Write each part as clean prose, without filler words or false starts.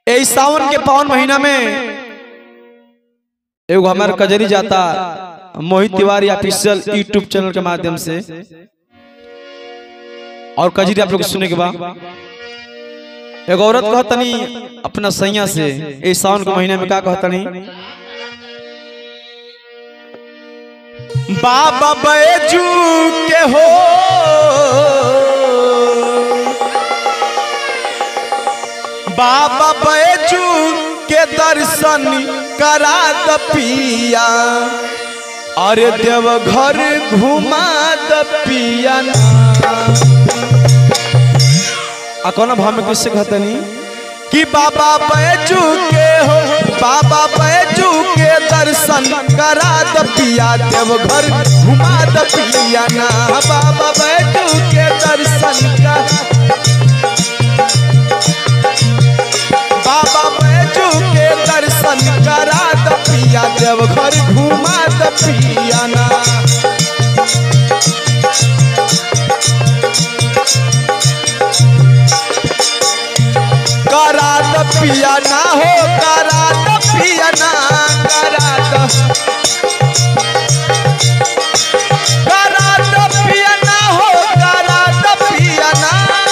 ए सावन के पावन महीना में एगो हमार कजरी जाता Mohit Tiwari official YouTube channel के माध्यम से, और कजरी आप लोग सुने के बाद एक औरत कहतनी अपना सैया से ए सावन के महीने में क्या कहतनी, बाबा बैजू के हो बाबा बैजू के दर्शन करा द पिया, अरे देवघर घुमा द पिया। कौन भाव में किससे कहतनी कि बाबा बैजू के हो बाबा बैजू के दर्शन करा द पिया, देवघर घुमा द पिया ना। बाबा बैजू के दर्शन का बाबा बैजू के दर्शन करा द पिया, देवघर घुमा द पिया ना। करा द पिया ना हो करा द पिया ना करा द पिया ना हो करा द पिया ना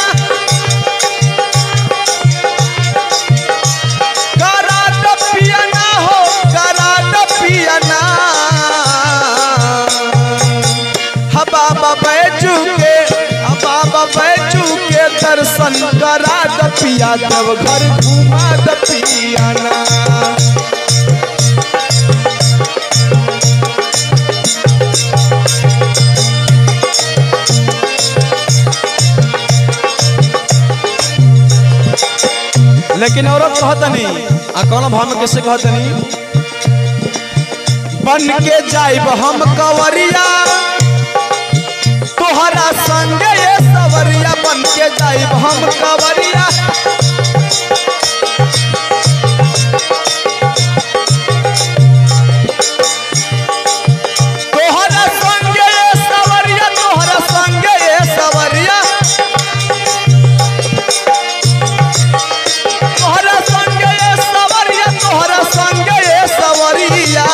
करा द पिया ना हो करा द पिया ना। बाबा बैजू के बाबा बैजू के दर्शन करा द पिया, देवघर घुमा द पिया ना। लेकिन औरत कहतनी कौन भाव में कैसे कहतनी, बन के जाइब हम कंवरिया तोहरा संगे ये सवरिया, बन के जाइब हम कंवरिया तोहरा संगे ये सवरिया तोहरा संगे ये सवरिया तोहरा संगे ये सवरिया तोहरा संगे ये सवरिया।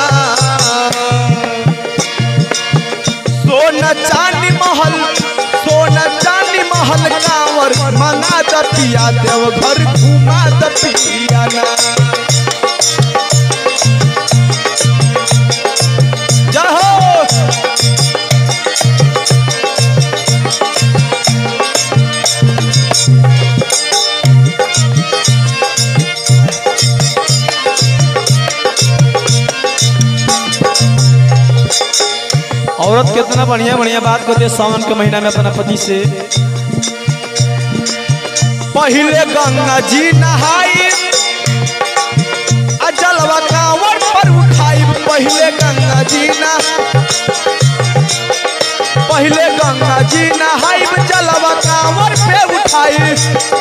सोना चांदी महल कांवर मंगा द पिया, देवघर घुमा द पिया ना। जय हो औरत कितना बढ़िया बढ़िया बात करते सावन के महीना में अपना पति से, पहले गंगा जी नहाई जलवा कांवर पर उठाई, पहले गंगा जी नहाई जलवा कांवर पे उठाई।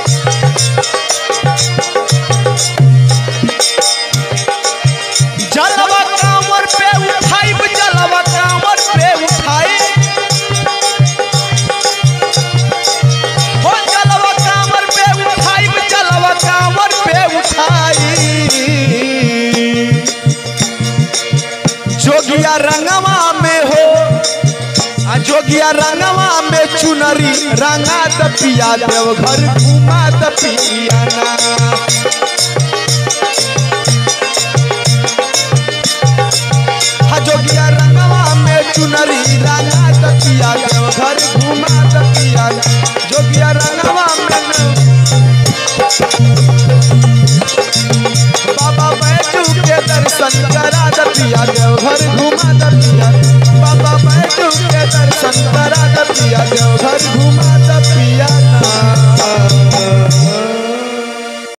जलवा कांवर पे उठाई जलवा कांवर पे उठाई हो जलवा कांवर पे उठाई जलवा कांवर पे उठाई। जोगिया रंगवा में हो जोगिया रंगवा में चुनरी रंगा द पिया, देवघर घुमा द पिया ना।